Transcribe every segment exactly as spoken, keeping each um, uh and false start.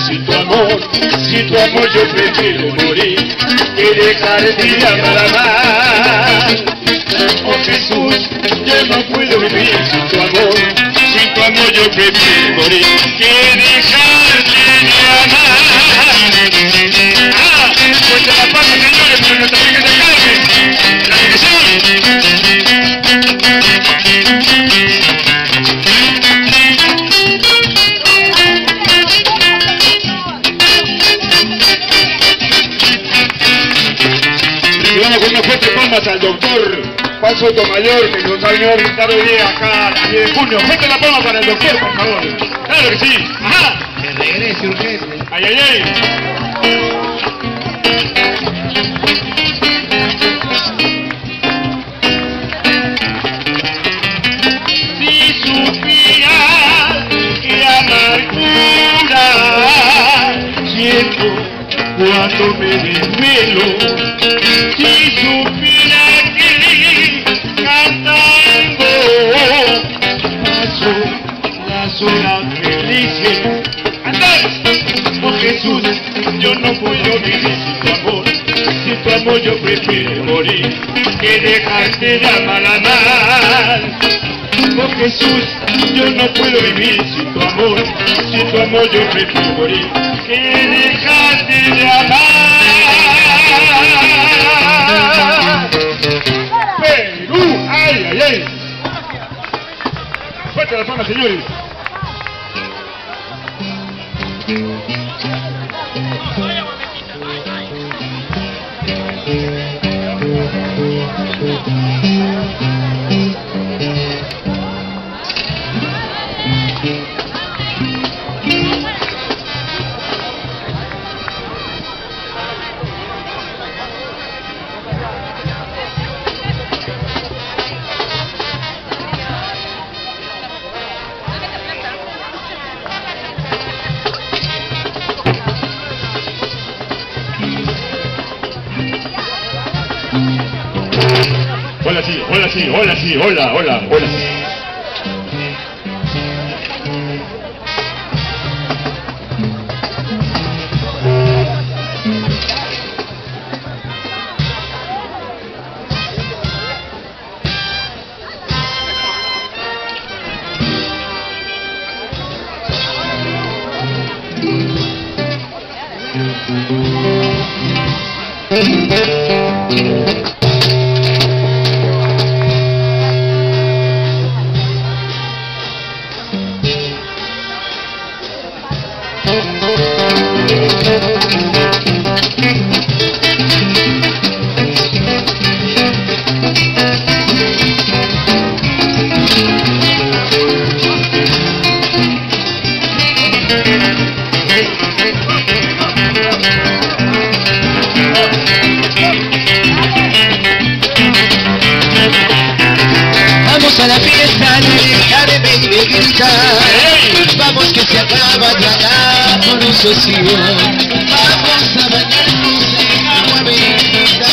sin tu amor, sin tu amor yo prefiero morir que dejar de amar más. Oh Jesús, yo no puedo vivir sin tu amor, sin tu amor yo prefiero morir que dejar de amar. Ah, pues la paz, señores, pero nuestra Virgen de Carmen, la dirección. Recibamos con una fuerte palmas al doctor Juan Sotomayor, que nos ha venido a visitar hoy día acá a diez de junio. Fuerte la palma para el doctor, por favor. Claro que sí. Ajá. Que regrese urgente. Ay, ay, ay. Si supiera qué amargura siento cuando me desvelo, si supiera que cantando paso las horas felices. ¡Andar! Oh Jesús, yo no puedo vivir sin tu amor, sin tu amor yo prefiero morir que dejarte de amar a mal. Oh Jesús, yo no puedo vivir sin tu amor, sin tu amor yo prefiero morir que dejarte de amar. Perú, ay, ay, ay. Fuerte la palma, señores. Hola sí, hola sí, hola sí, hola, hola, hola sí. Vamos a la fiesta de Carmen y de Grita. Vamos que se acaba ya la procesión. Vamos a bañarnos en agua bendita,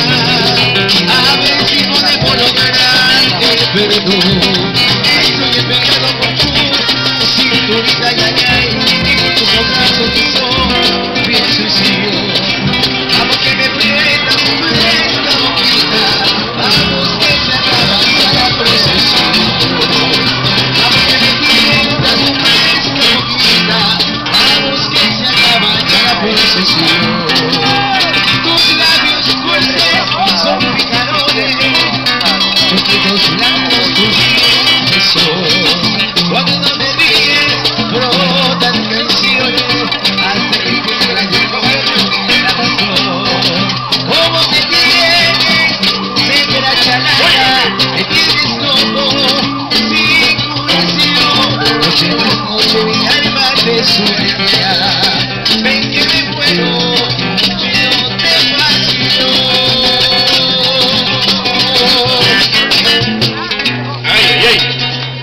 a ver si podemos lograr el perdón. Soy el pecado por tu cinturita, ya ya, y tus brazos que son bien sucios. Vamos que me prenda tu esta boquita, vamos que se acaba ya la procesión. Vamos que me prenda tu esta boquita, vamos que se acaba ya la procesión. Tus labios fuertes son picarones, tus dedos blancos tus besos. Cuando me ríes brotan canciones hasta que encuentras el corazón. ¿Cómo te tienes? Negra chalada, me tienes loco, sin curación. Noche tras noche mi alma te sueña, ven que me muero, yo te fascino. Ay, ay, ay.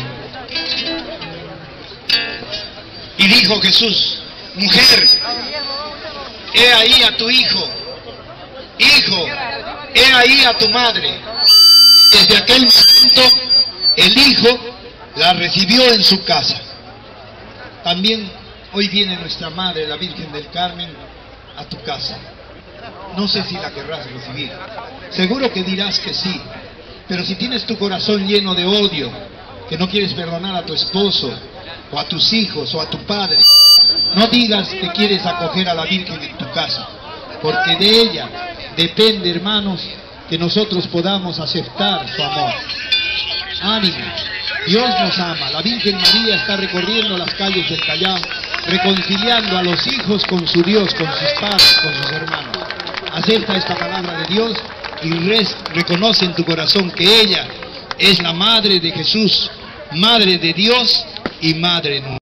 Y dijo Jesús: mujer, he ahí a tu hijo. Hijo, he ahí a tu madre. Desde aquel momento el hijo la recibió en su casa. También Hoy viene nuestra Madre, la Virgen del Carmen, a tu casa. No sé si la querrás recibir. Seguro que dirás que sí. Pero si tienes tu corazón lleno de odio, que no quieres perdonar a tu esposo, o a tus hijos, o a tu padre, no digas que quieres acoger a la Virgen en tu casa, porque de ella depende, hermanos, que nosotros podamos aceptar su amor. Ánimo, Dios nos ama. La Virgen María está recorriendo las calles del Callao, reconciliando a los hijos con su Dios, con sus padres, con sus hermanos. Acepta esta palabra de Dios y res, reconoce en tu corazón que ella es la Madre de Jesús, Madre de Dios y Madre nuestra.